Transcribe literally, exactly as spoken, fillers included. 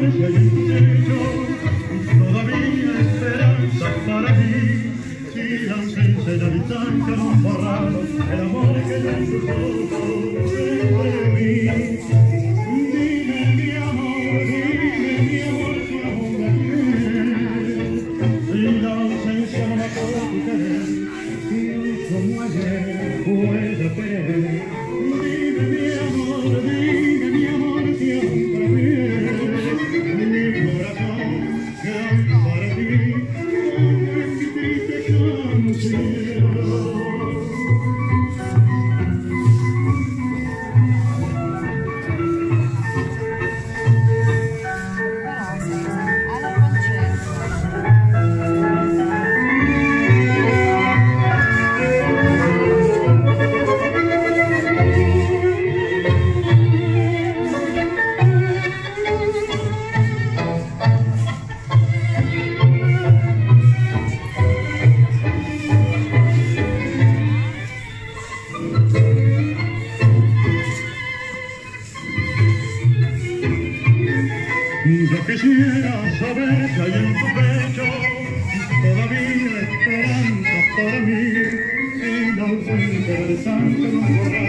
si hay en tu pecho todavía esperanza para mí. Si la ausencia y la distancia no han borrado el amor que hay en tus ojos entre mí. Dime mi amor, dime mi amor, si aún la quieres. Si la ausencia no mató tu querer, si hoy como ayer puedo querer. Dime mi amor, dime mi amor, si aún prefieres. Mi corazón que hoy para ti es mi triste canción. Yo quisiera saber si hay en tu pecho todavía esperanza para mí. Si la ausencia del santo no borra